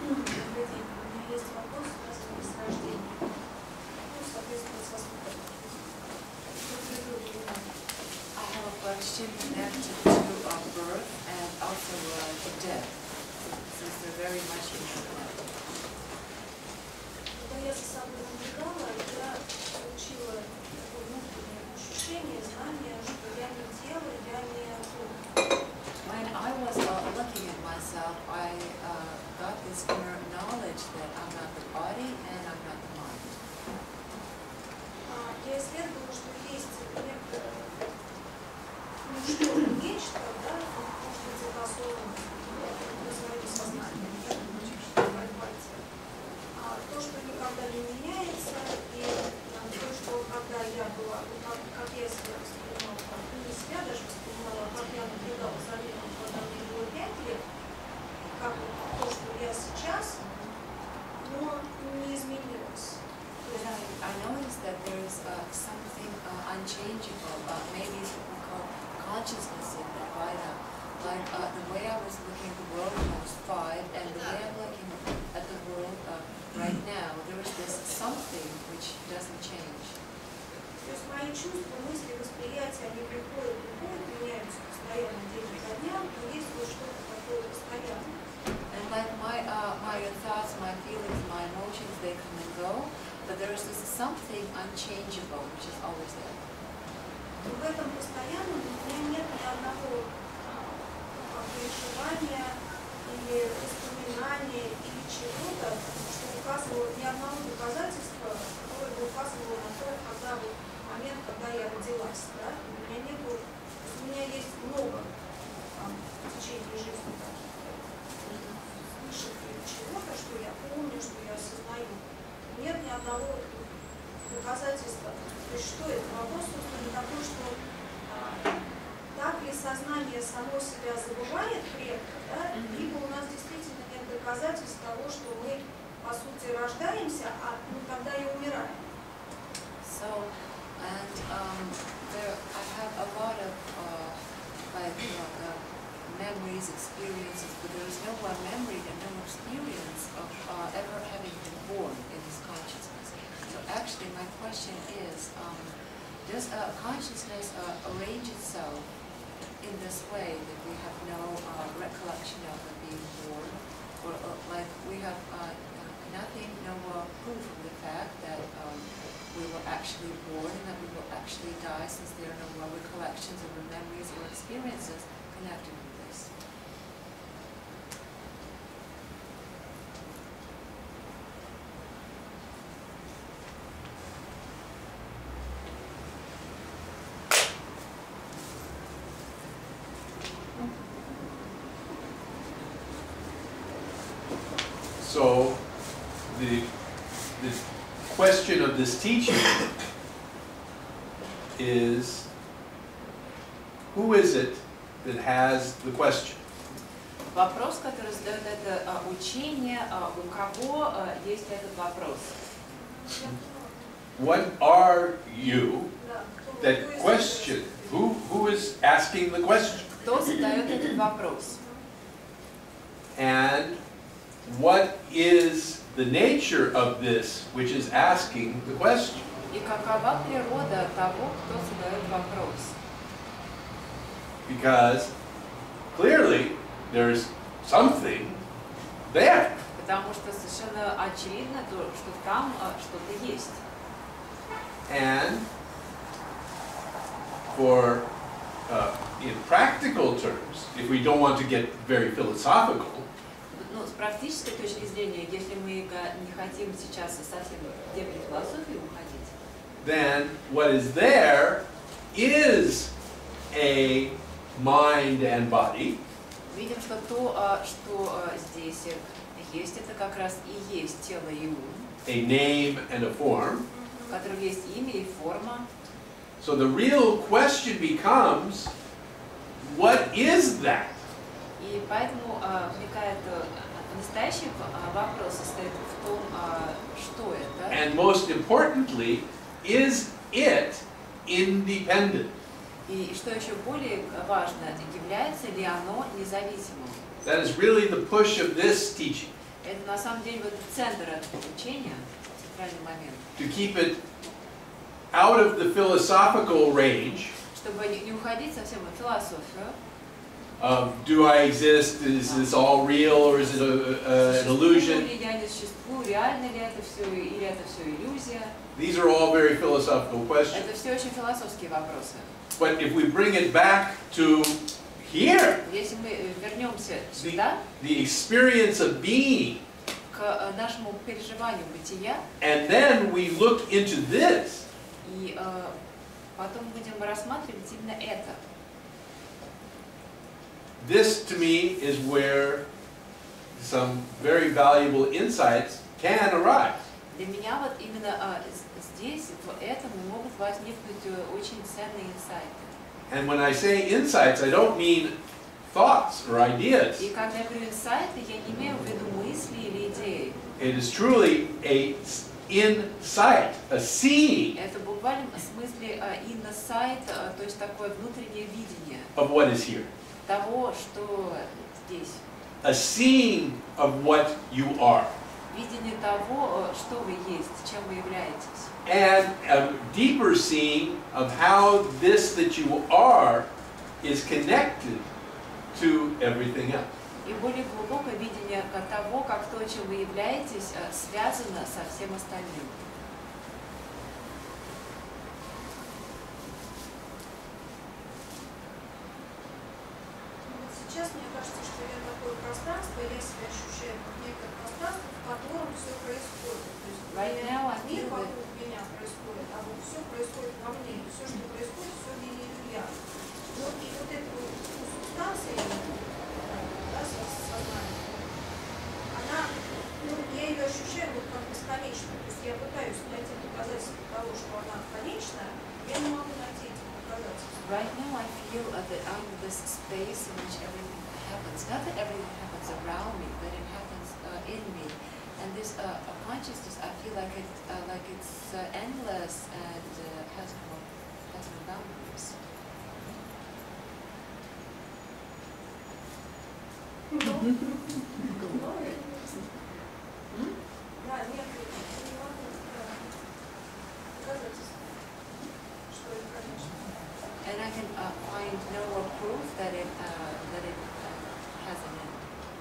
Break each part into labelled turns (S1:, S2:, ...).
S1: Добрый день. У меня есть вопрос, связанный с рождением. Ну, соответственно, со смертью.
S2: I have a question connected to birth and also to death, since they're very much interconnected.
S1: Когда я за собой наблюдала, я получила такое внутреннее ощущение, знание, что я не тело, я не дух.
S2: When I was looking at myself, I got this inner knowledge that I'm not the body and I'm not the mind.
S1: Я исследовала, что есть некоторое, ну, что-то, нечто, да, может быть, согласованное на своем сознании, да, то, что никогда не меняется, и то, что когда я была, как я себя воспринимала, не себя даже воспринимала, как я наблюдала за миром, когда мне было 5 лет, как то, что я сейчас, но не изменилось.
S2: I noticed that there is something unchangeable, maybe it's what we call consciousness in Advaita. Like the way I was looking at the world when I was 5, and the way I'm looking at the world right now, there is this something which doesn't change.
S1: То есть мои чувства, мысли, восприятия, они приходят, меняются постоянно день за днем, но есть вот что-то такое постоянное.
S2: And like my thoughts, my feelings, my emotions, they come and go, but there is this something unchangeable which is always there.
S1: В этом постоянном у меня нет ни одного переживания или воспоминания или чего-то, что указывало, ни одного доказательства, которое бы указывало на то, когда вот момент, когда я родилась. Да? У меня есть много в течение жизни каких-то вспышек или чего-то, что я помню, что я осознаю. Нет ни одного доказательства. То есть что это? Вопрос, собственно, такой, что так ли сознание само себя забывает предка, да? Либо у нас действительно нет доказательств того, что мы, по сути, рождаемся, а тогда и умираем.
S2: So, and there, I have a lot of memories, experiences, but there is no memory and no experience of ever having been born in this consciousness. So actually my question is, does consciousness arrange itself in this way that we have no recollection of it being born, or like we have nothing, no proof of the fact that we were actually born and that we will actually die, since there are no more recollections or memories or experiences connected with this.
S3: So the question of this teaching is, who is it that has the question?
S2: Вопрос, который задает это учение, у кого есть этот вопрос?
S3: What are you that question? Who is asking the question?
S2: Кто задает этот вопрос?
S3: And what is the nature of this which is asking the question?
S2: И какова природа того, кто задает вопрос?
S3: Because clearly there's something there.
S2: Потому что совершенно очевидно, что там что-то есть.
S3: And for in practical terms, if we don't want to get very philosophical,
S2: Ну, с практической точки зрения, если мы не хотим сейчас совсем в дебри философии уходить,
S3: then what is there is a mind and body.
S2: видим, что то, что здесь есть, это как раз и есть тело и ум,
S3: A name and a form.
S2: в котором есть имя и форма.
S3: So the real question becomes, what is that?
S2: И поэтому возникает настоящий вопрос состоит в том, что это.
S3: And most importantly, is it independent?
S2: И что еще более важно, является ли оно независимым?
S3: That is really the push of this teaching.
S2: Это на самом деле вот центр этого учения, центральный момент.
S3: To keep it out of the philosophical range
S2: Чтобы не уходить совсем в философию.
S3: of do I exist, is this all real or is it an illusion?
S2: Существую ли я, не существую, реально ли это все, или это все иллюзия?
S3: These are all very philosophical questions.
S2: Это все очень философские вопросы.
S3: But if we bring it back to here,
S2: Если мы вернемся сюда,
S3: the experience of being,
S2: к нашему переживанию бытия,
S3: and then we look into this,
S2: и потом будем рассматривать именно это.
S3: this to me is where some very valuable insights can arise.
S2: Для меня вот именно здесь, в этом могут возникнуть очень ценные инсайты.
S3: And when I say insights, I don't mean thoughts or ideas.
S2: И когда я говорю инсайты, я не имею в виду мысли или идеи.
S3: It is truly a insight, a seeing
S2: Это в буквальном смысле инсайт, то есть такое внутреннее видение
S3: of what is here,
S2: того, что здесь.
S3: a seeing of what you are,
S2: Видение того, что вы есть, чем вы являетесь.
S3: and a deeper seeing of how this that you are is connected to everything else.
S2: И более глубокое видение того, как то, чем вы являетесь, связано со всем остальным.
S1: Вот сейчас мне кажется, что я такое пространство, я себя ощущаю как некое пространство, в котором все происходит. То есть
S2: Right now I
S1: мир
S2: feel that-
S1: вокруг меня происходит, а вот все происходит во мне. Все, что происходит, все генерирую я. Вот и вот эта вот субстанция, да, сознание, она, ну, я ее ощущаю вот как бесконечную. То есть я пытаюсь найти доказательства того, что она конечная, я не могу найти эти доказательства.
S2: Right now I feel that I'm in this space in which everything happens. Not that everything happens around me, but it happens in me. And this consciousness, I feel like it's endless and has no boundaries.
S1: Да, нет, не могу доказательств, что это конечно.
S2: And I can find no more proof that it has an end.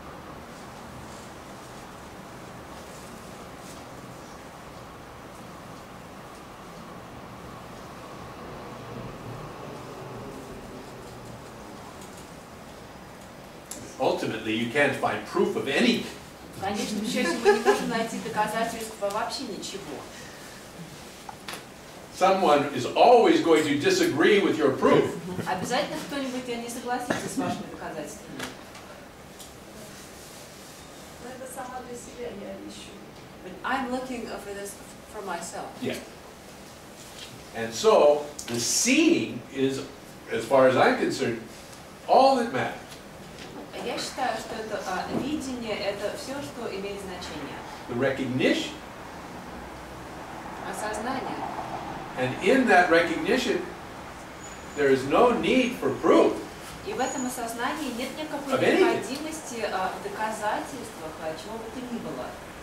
S3: Ultimately, you can't find proof of anything.
S2: В конечном счете мы не можем найти доказательства вообще ничего.
S3: Someone is always going to disagree with your proof.
S2: Обязательно кто-нибудь не согласится с вашими доказательствами.
S1: Но это сама для себя я ищу.
S2: But I'm looking for this for myself.
S3: Yeah. And so, the seeing is, as far as I'm concerned, all that matters.
S2: Я считаю, что это видение, это все, что имеет значение.
S3: The recognition.
S2: Осознание.
S3: And in that recognition, there is no need for proof.
S2: И в этом осознании нет никакой
S3: Of anything.
S2: необходимости в доказательствах, чего бы то ни было.